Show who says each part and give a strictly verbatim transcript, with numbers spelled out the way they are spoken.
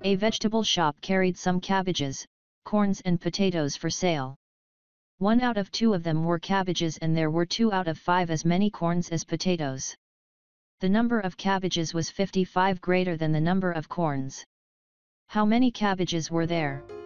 Speaker 1: A vegetable shop carried some cabbages, corns and potatoes for sale. One out of two of them were cabbages and there were two out of five as many corns as potatoes. The number of cabbages was fifty-five greater than the number of corns. How many cabbages were there?